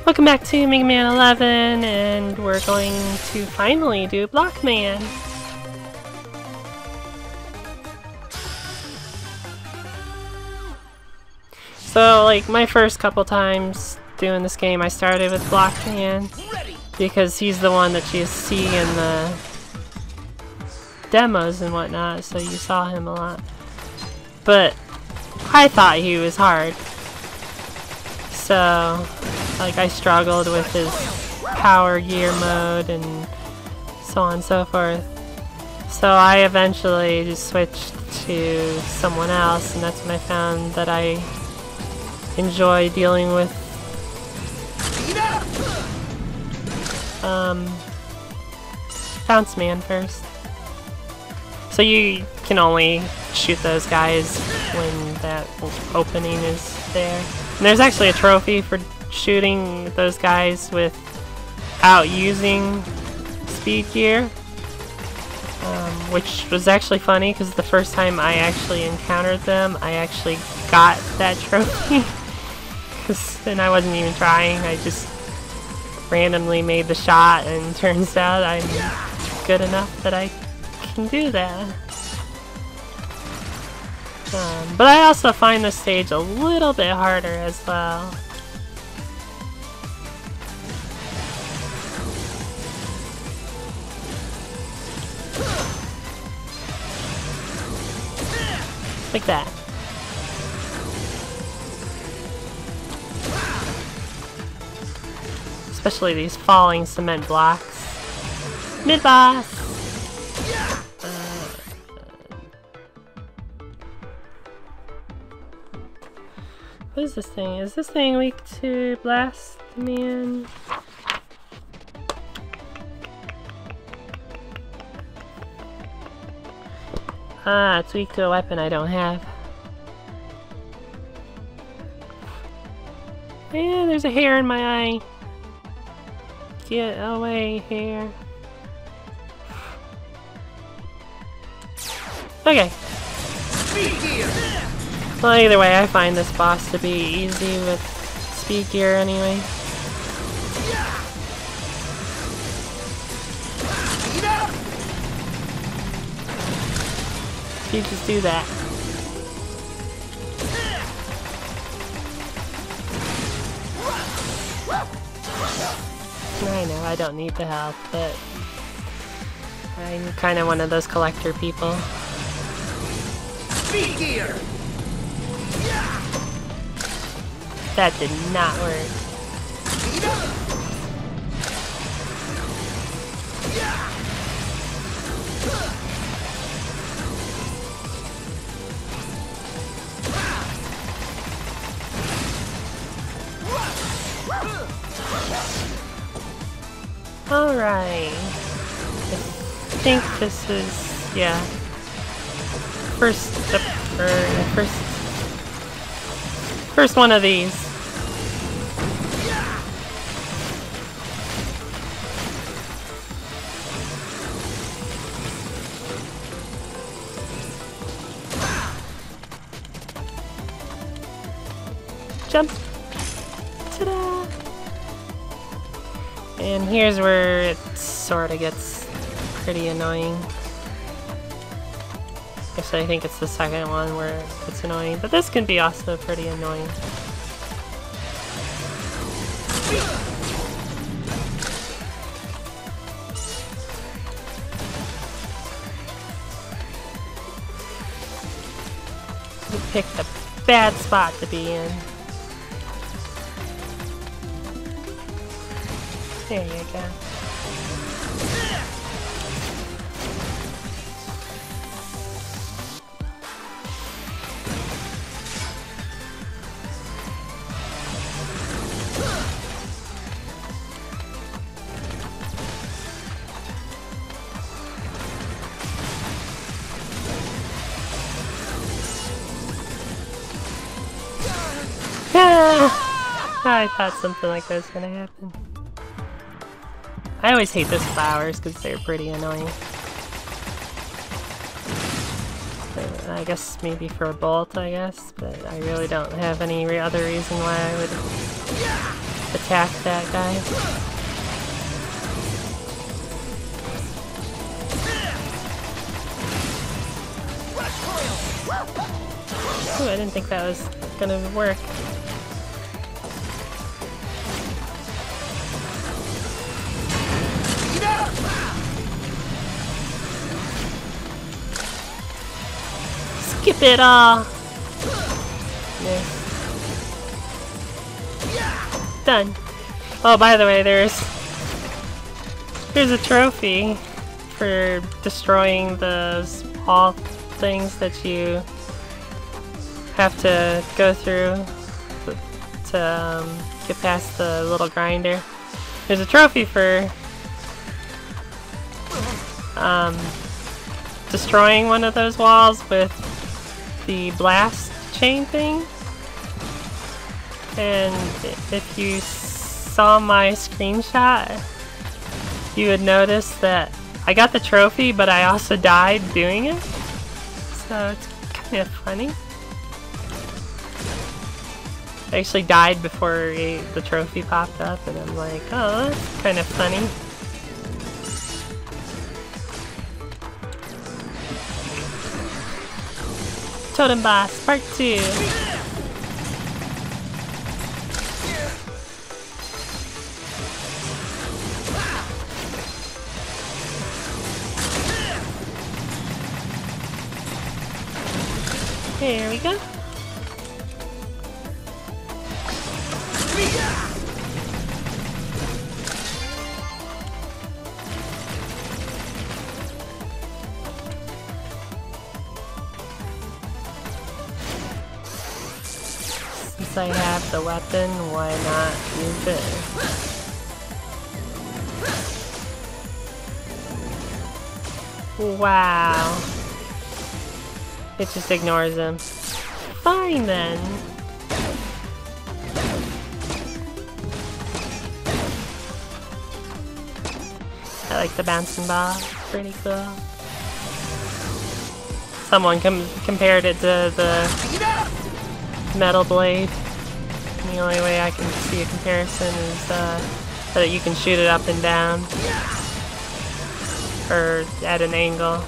Welcome back to Mega Man 11, and we're going to finally do Blockman. So, like, my first couple times doing this game, I started with Blockman because he's the one that you see in the demos and whatnot, so you saw him a lot. But I thought he was hard. So, like, I struggled with his power gear mode and so on and so forth. So I eventually just switched to someone else, and that's when I found that I enjoy dealing with Bounce Man first. So you can only shoot those guys when that opening is there. And there's actually a trophy for shooting those guys without using speed gear, which was actually funny because the first time I actually encountered them, I actually got that trophy. And I wasn't even trying, I just randomly made the shot, and turns out I'm good enough that I can do that. But I also find this stage a little bit harder as well. Like that. Especially these falling cement blocks. Mid-boss! What is this thing? Is this thing weak to Blast Man? Ah, it's weak to a weapon I don't have. Yeah, there's a hair in my eye. Get away, hair. Okay. Well, either way, I find this boss to be easy with speed gear anyway. You just do that. I know, I don't need the help, but I'm kind of one of those collector people. Speed gear! That did not work. Alright. I think this is, yeah. First step, or first one of these. Jump! Ta-da! And here's where it sort of gets pretty annoying. Actually, I think it's the second one where it's annoying, but this can be also pretty annoying. You picked a bad spot to be in. There you go. I thought something like that was gonna happen. I always hate those flowers because they're pretty annoying. I guess maybe for a bolt, I guess, but I really don't have any other reason why I would attack that guy. Ooh, I didn't think that was gonna work. Skip it all! Miss. Done. Oh, by the way, there's a trophy for destroying those wall things that you have to go through to get past the little grinder. There's a trophy for destroying one of those walls with the blast chain thing. And if you saw my screenshot, you would notice that I got the trophy, but I also died doing it. So it's kind of funny. I actually died before the trophy popped up, and I'm like, oh, that's kind of funny. Totem Boss, Part 2. Here we go. Since I have the weapon, why not use it? Wow. It just ignores him. Fine then. I like the bouncing ball. Pretty cool. Someone compared it to the metal blade. And the only way I can see a comparison is that you can shoot it up and down. Or at an angle.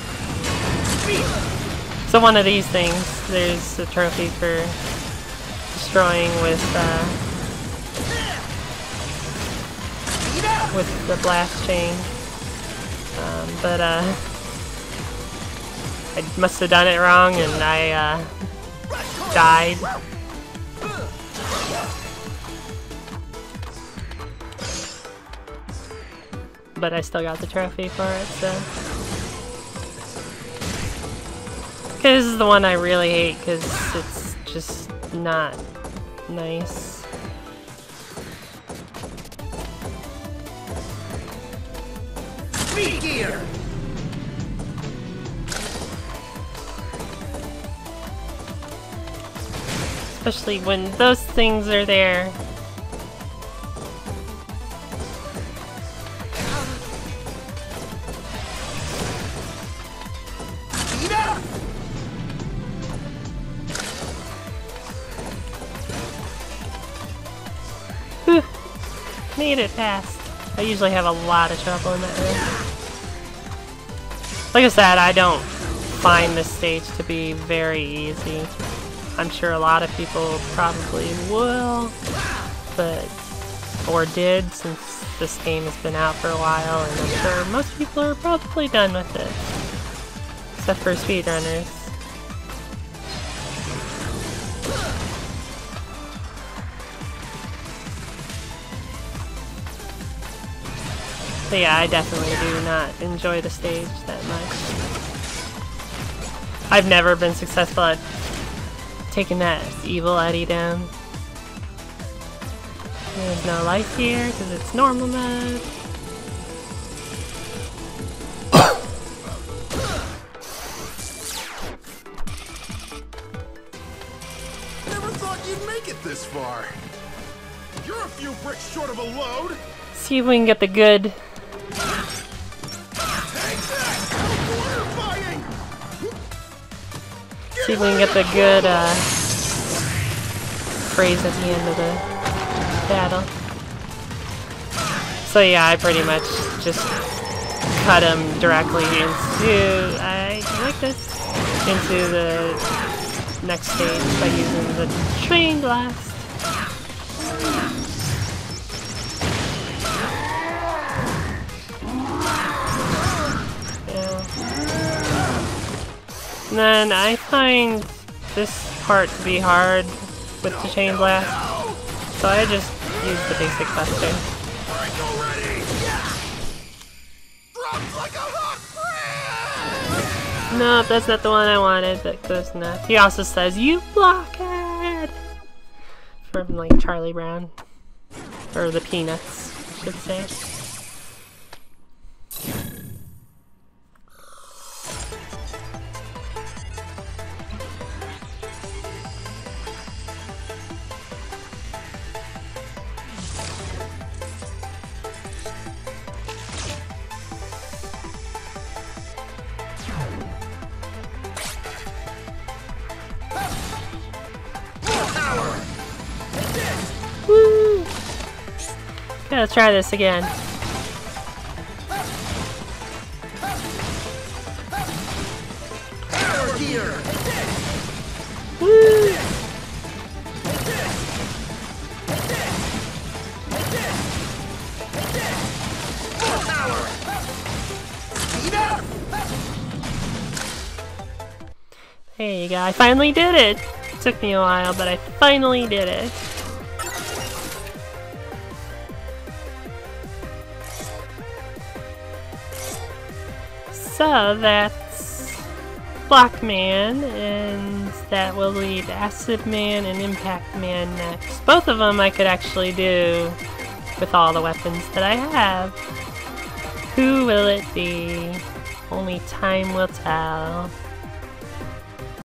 So one of these things, there's a trophy for destroying with the blast chain. But I must have done it wrong and I died. But I still got the trophy for it, so. Okay, this is the one I really hate because it's just not nice. Speed gear. Especially when those things are there. Made it past. I usually have a lot of trouble in that room. Like I said, I don't find this stage to be very easy. I'm sure a lot of people probably will, but or did since this game has been out for a while, and I'm sure most people are probably done with it. Except for speedrunners. But yeah, I definitely do not enjoy the stage that much. I've never been successful at taking that evil Eddie down. There's no life here because it's normal mode. Never thought you'd make it this far. You're a few bricks short of a load. See if we can get the good. See if we can get the good phrase at the end of the battle. So yeah, I pretty much just cut him directly into, I like this, into the next stage by using the train blast. Yeah. And then I find this part to be hard with the chain blast, so I just use the basic buster. Nope, that's not the one I wanted, but close enough. He also says, "You blockhead!" From like Charlie Brown. Or the Peanuts, I should say. Woo! Okay, let's try this again. Woo! There you go, I finally did it! It took me a while, but I finally did it. So that's Block Man, and that will lead Acid Man and Impact Man next. Both of them I could actually do with all the weapons that I have. Who will it be? Only time will tell.